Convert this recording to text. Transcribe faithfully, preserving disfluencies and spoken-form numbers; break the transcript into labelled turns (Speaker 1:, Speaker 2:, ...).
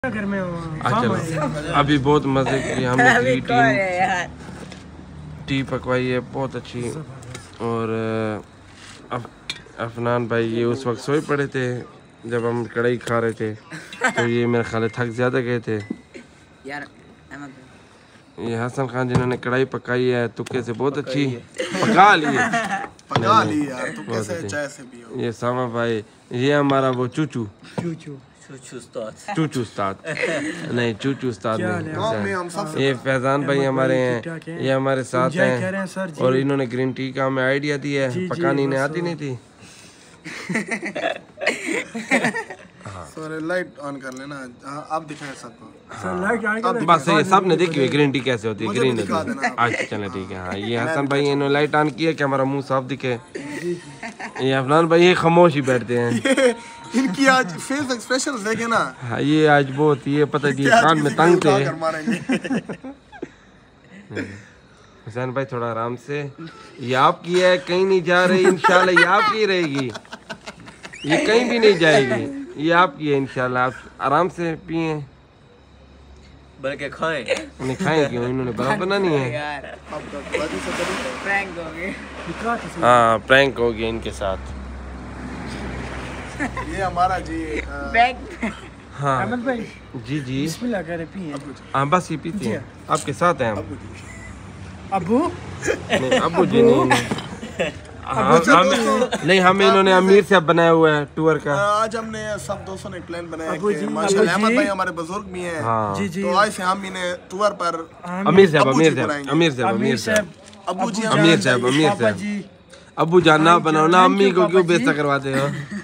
Speaker 1: घर में
Speaker 2: चलो अभी बहुत मजे की हमने टी टी पकवाई है बहुत अच्छी। और अफ, अफनान भाई ये उस वक्त सोए पड़े थे जब हम कढ़ाई खा रहे थे, तो ये मेरे ख्याल थक ज़्यादा गए थे यार। ये हसन खान जिन्होंने कढ़ाई पकाई है तुक्के से बहुत अच्छी पका ली
Speaker 3: पका ली यार तुक्के से चाय से भी हो।
Speaker 2: ये सामा भाई, ये हमारा वो चूचू
Speaker 1: चूचू
Speaker 4: चूचू उस्ताद
Speaker 2: चूचू उस्ताद नहीं चूचू उस्ताद नहीं। ये फैजान भाई हमारे हैं, ये हमारे साथ हैं और इन्होंने ग्रीन टी का हमें आइडिया दिया है, पकानी इन्हें आती नहीं थी।
Speaker 3: सर लाइट ऑन कर लेना, आप दिखाएं
Speaker 1: सबको।
Speaker 2: बस ये सब ने देखी हुई ग्रीन टी कैसे होती है, ग्रीन होती है। अच्छा चले ठीक है। हाँ ये हसन भाई इन्होंने लाइट ऑन किया कि हमारा मुंह साफ दिखे। ये अफनान भाई ये खामोश ही बैठते हैं।
Speaker 3: इनकी आज फेस एक्सप्रेशन देखे ना।
Speaker 2: हाँ ये आज बहुत ये पता नहीं कान में तंग थे। हुसैन भाई थोड़ा आराम से, ये आपकी है कहीं नहीं जा रही इंशाल्लाह, ये आपकी रहेगी, ये कहीं भी नहीं जाएगी, ये आपकी है इंशाल्लाह। आप आराम से पिए
Speaker 4: बल्कि खाएं
Speaker 2: नहीं खाएं क्यों, इन्होंने बर्फ बनानी है। हाँ प्रैंक हो गया इनके साथ।
Speaker 3: ये हमारा जी
Speaker 2: हाँ
Speaker 1: अहमद भाई
Speaker 2: जी जी
Speaker 1: बिस्मिल्लाह करे पिए।
Speaker 2: हाँ बस ये पीते हैं, आपके साथ हैं हम।
Speaker 1: अबू
Speaker 2: नहीं अबू जी नहीं, हाँ, हम नहीं हमें इन्होंने अमीर से बनाया हुआ है टूर का।
Speaker 3: आज हमने सब दोस्तों ने प्लान बनाया कि माशाल्लाह अहमद भाई हमारे बुजुर्ग भी हैं।
Speaker 2: हाँ
Speaker 1: जी जी
Speaker 3: तो आज से हम इन्हें टूर पर
Speaker 2: अमीर साहब अमीर साहब अमीर साहब अमीर साहब
Speaker 3: अबू जी
Speaker 2: अमीर साहब अमीर साहब अबू जान ना बनाओ ना, अम्मी को क्यों बेइज्जत करवाते हो।